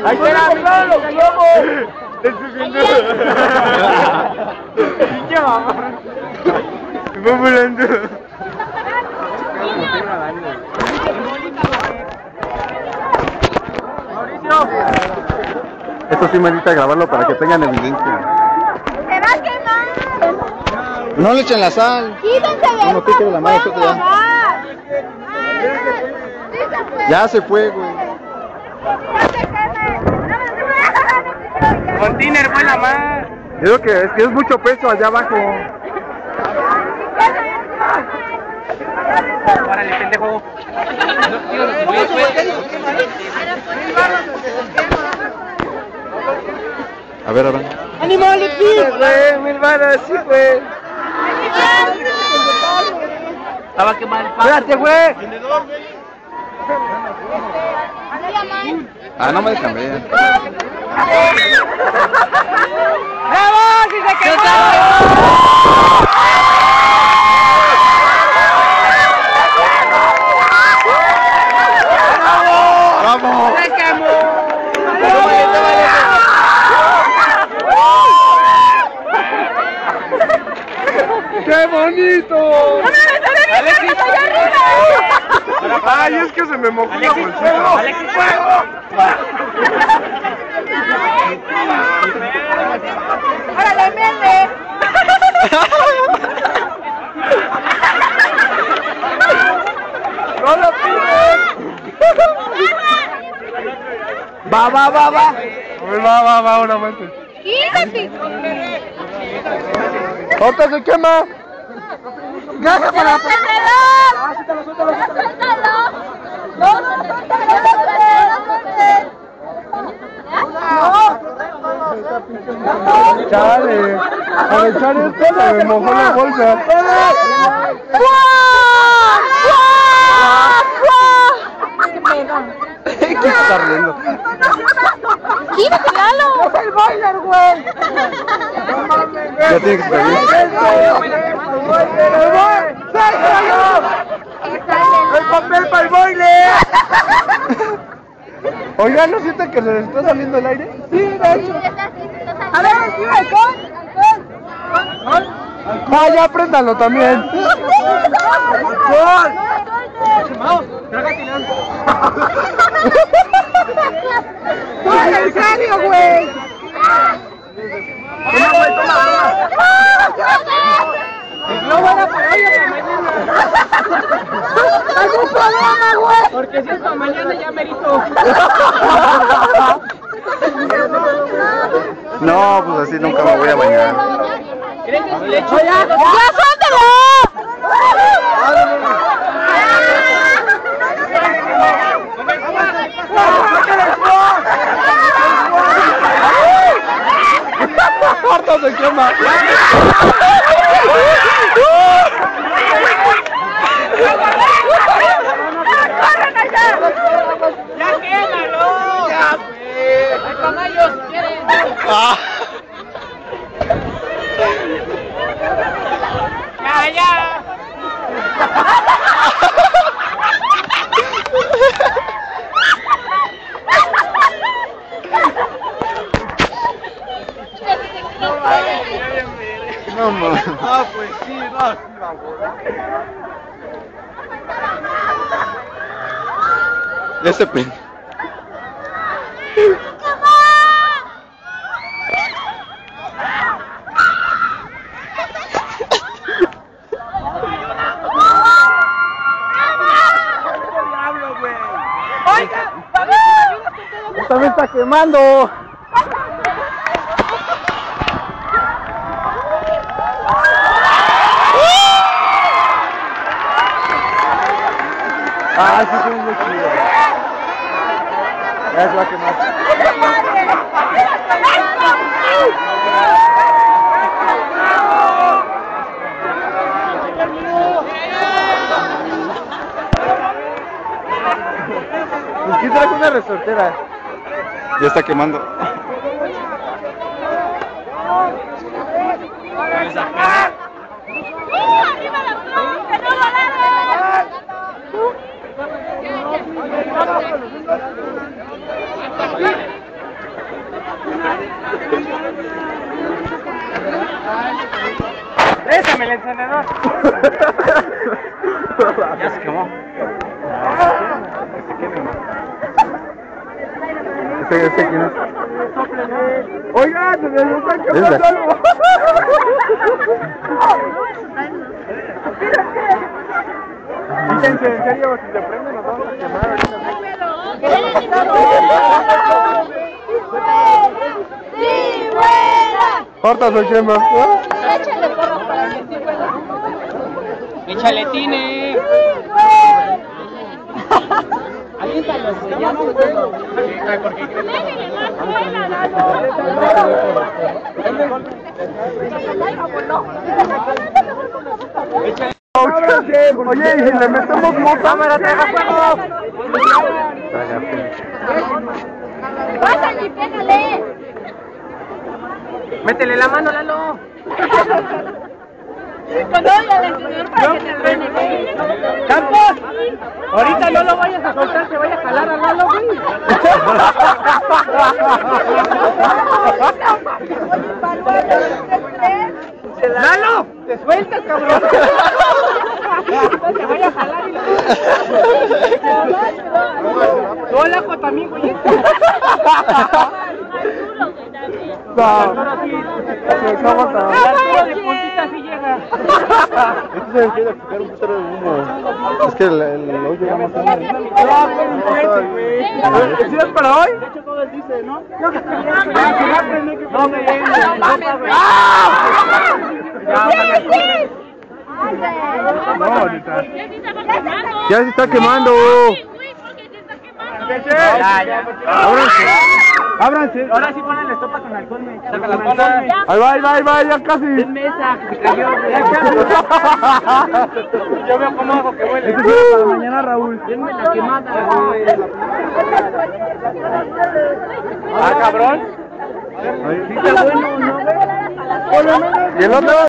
¡Ahí está los globos! ¡Estoy viendo! ¡Pinche mamá! ¡Me va volando! Esto sí merita grabarlo para que tengan evidencia. ¡Se va a quemar! No le echen la sal. ¡Quítense de No pique de la mano, ya se fue, güey. Container, vuela más. Digo que es mucho peso allá abajo. Órale, pendejo. A ver, ahora. ¡Ánimo, Alexis! Güey, 1000 varas, sí, güey. Estaba a quemar el paso. Espérate, güey. Ah, no me dejan ver. ¡Bravo! ¡Sí se quemó! ¡Vamos! ¡Se quemó! ¡Qué bonito! ¡Alexis! ¡Ay, es que se me mojó la bolsita! ¡Alexis, fuego! ¡Órale, meme! ¡No lo pides! ¡Va! Va, una más. ¡Quítate! ¡Ahorita se quema! ¡Gracias por la ¡Suéltalo! ¡Suéltalo! ¡Chale! Al echar esto se me mojó la bolsa. ¿Qué se está riendo? ¡Quítate, Lalo! ¡Es el boiler, güey! Ya tiene que salir. ¡El papel para el boiler! Oigan, ¿no sienten que se les está saliendo el aire? Sí, de hecho. A ver, sí, alcohol. Ah, ya préndalo también. ¡No, en serio, güey! No van a parar hasta mañana. ¡Algún problema, güey! Porque si es para mañana ya merito. No, pues así nunca me voy a bañar. ¿Creen que si le echo? ¡Ya, suéltalo! ¡Harto se quema! ¡Ya quémalo! ¡Ya, güey! ¡Hay caballos si quieren! Ah. ¡Ya! No. Ah, pues sí, no, Ya se pen. Esta me está quemando. Ah, sí, es muy chido. Ya se va a quemar. ¿Quién trajo una resortera? Ya está quemando. Ya se quemó. ¿Ese quién es? Oiga, se me está quemando algo. Fíjense, en serio, si se prende nos vamos a quemar ahorita. ¡Sí, buena! Corta su chema. Échale porro para mí, sí, buena. Échale tine. Aliéntalos, ya no porque Oye, y si le metemos moto. cámara, traga fuego. ¡Pásale y pégale! Métele la mano, Lalo. Conóllale, señor, para que te truene. ¡Campos! Ahorita no lo vayas a soltar, te vaya a jalar a Lalo, güey. ¡Lalo! ¡Te sueltas, cabrón! Te vaya a jalar y lo... ¡Tú, Laco, también, güey! No, ¿cómo está? La altura de puntita sí llega. Esto se quiere sacar un putero de humo. Es que el hoyo ya no está. ¿Sí es para hoy? De hecho, todo él dice, ¿no? No me No, ahorita. Ya se está quemando. Ya. Ábranse. Ábranse. Ahora sí ponen la estopa con alcohol, me saca la pala. Ahí va, ya casi. Es mesa, que se cayó. Yo veo cómo hago que huele. Esto es para mañana, Raúl. Denme la quemada, güey. Ah, cabrón. Ahí. Sí está bueno, ¿no, güey? ¿Y el otro?